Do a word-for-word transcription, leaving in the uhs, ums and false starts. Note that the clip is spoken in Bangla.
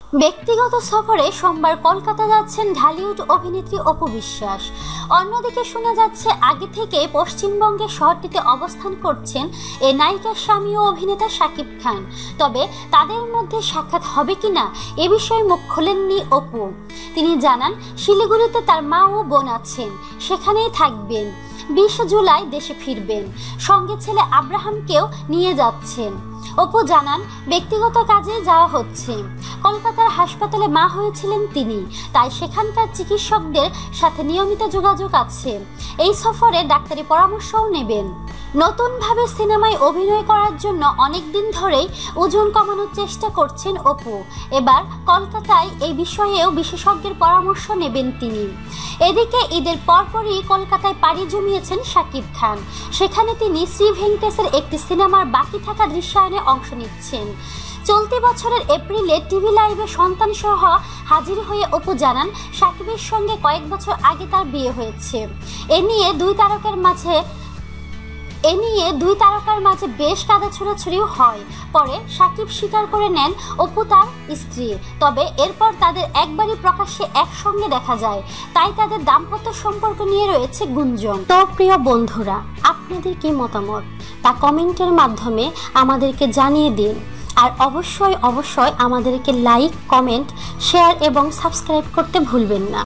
ব্যক্তিগত সফরে সোমবার কলকাতা যাচ্ছেন ঢালিউড অভিনেত্রী অপু বিশ্বাস। অন্যদিকে শোনা যাচ্ছে আগে থেকে পশ্চিমবঙ্গের শহরটিতে অবস্থান করছেন এই নায়িকার স্বামী ও অভিনেতা শাকিব খান। তবে তাদের মধ্যে সাক্ষাৎ হবে কিনা এ বিষয়ে মুখ খোলেননি অপু। তিনি জানান, শিলিগুড়িতে তার মা ও বোন আছেন, সেখানেই থাকবেন। বিশে জুলাই দেশে ফিরবেন, সঙ্গে ছেলে আব্রাহামকেও নিয়ে যাচ্ছেন। অপু জানান, ব্যক্তিগত কাজে যাওয়া হচ্ছে। কলকাতার হাসপাতালে মা হয়েছিলেন তিনি, তাই সেখানকার চিকিৎসকদের সাথে নিয়মিত যোগাযোগ আছে। এই সফরে ডাক্তারি পরামর্শও নেবেন। নতুনভাবে সিনেমায় অভিনয় করার জন্য অনেক দিন ধরেই ওজন কমানোর চেষ্টা করছেন অপু। এবার কলকাতায় এই বিষয়েও বিশেষজ্ঞের পরামর্শ নেবেন তিনি। এদিকে ঈদের পরপরই কলকাতায় পাড়ি জমিয়েছেন শাকিব খান। সেখানে তিনি শ্রী ভেঙ্কটেশের একটি সিনেমার বাকি থাকা দৃশ্যায়নে অংশ নিচ্ছেন। চলতি বছরের এপ্রিলে টিভি লাইভে সন্তান সহ হাজির হয়ে অপু জানান, শাকিবের সঙ্গে কয়েক বছর আগে তার বিয়ে হয়েছে। এ নিয়ে দুই তারকার মাঝে এ নিয়ে দুই তারকার মাঝে বেশ কাদা ছোড়াছুড়িও হয়। পরে শাকিব স্বীকার করে নেন অপু তার স্ত্রী। তবে এরপর তাদের একবারই প্রকাশ্যে একসঙ্গে দেখা যায়, তাই তাদের দাম্পত্য সম্পর্ক নিয়ে রয়েছে গুঞ্জন। তো প্রিয় বন্ধুরা, আপনাদের কি মতামত তা কমেন্টের মাধ্যমে আমাদেরকে জানিয়ে দিন। আর অবশ্যই অবশ্যই আমাদেরকে লাইক, কমেন্ট, শেয়ার এবং সাবস্ক্রাইব করতে ভুলবেন না।